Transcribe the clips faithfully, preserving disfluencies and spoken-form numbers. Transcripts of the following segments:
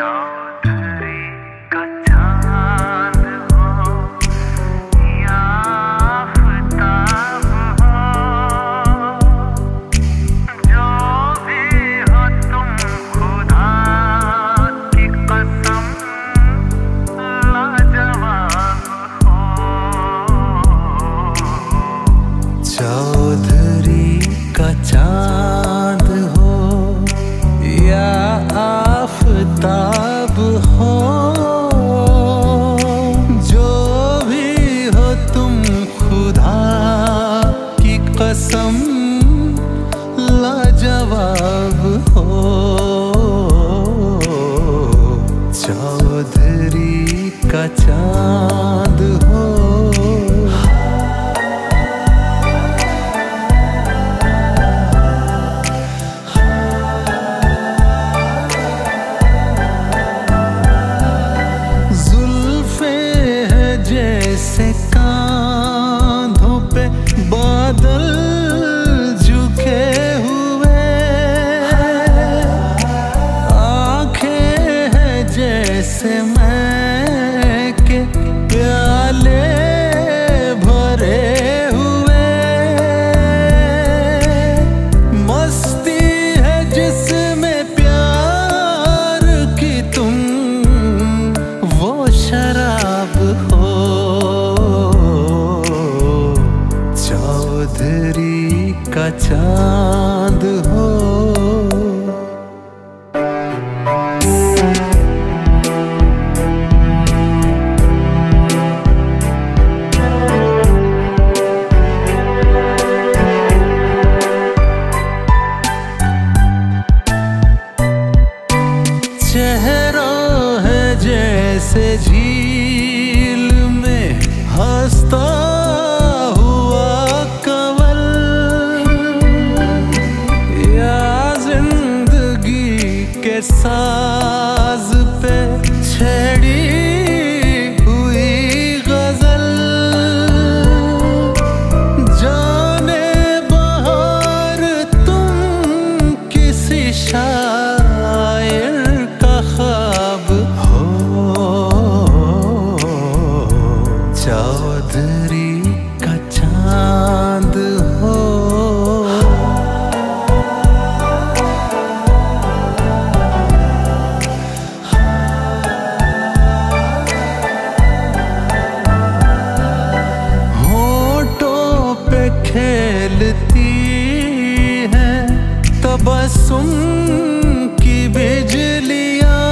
चौधरी का चांद हो या आफताब हो, जो भी हो तुम खुदा की कसम लाजवाब हो। चौधरी का चांद हो या आफताब हो, जो भी हो तुम खुदा की कसम लाजवाब हो। चौधरी का चांद हो। जैसे कांधों पे बादल झुके हुए, आंखें हैं जैसे मैं के प्याले भरे हुए, मस्ती है जिसमें प्यार की तुम वो शराब हो। चौधरी का चांद हो। चेहरा है जैसे झील में हंसता हुआ कंवल, या जिंदगी के साज पे छेड़ी हुई गजल। जाने बहार तुम किसी शायर का ख्वाब हो। चौधरी का चांद हो। होठों पे खेलती है तबस्सुम की बिजलियां,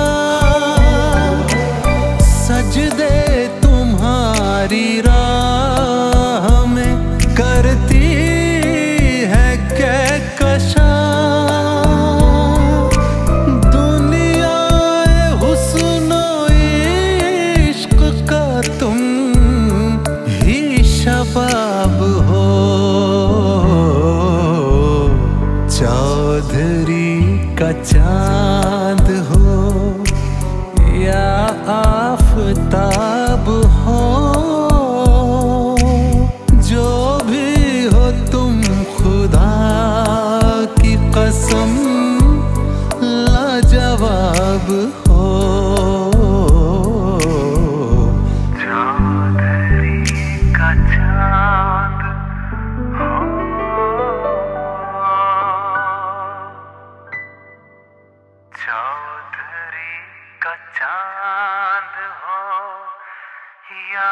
सजदे तुम्हारी राह में करती है कहकशां। दुनिया हुस्न इश्क का तुम ही शबाब हो। चौधरी का चांद हो या आफताब हो, जो भी हो तुम खुदा की कसम लाजवाब हो। चौधरी का चांद हो। चौधरी का चांद हो या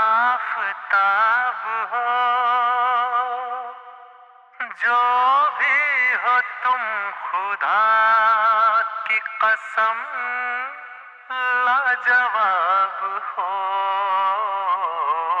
आफताब हो, जो भी हो तुम खुदा की कसम लाजवाब हो।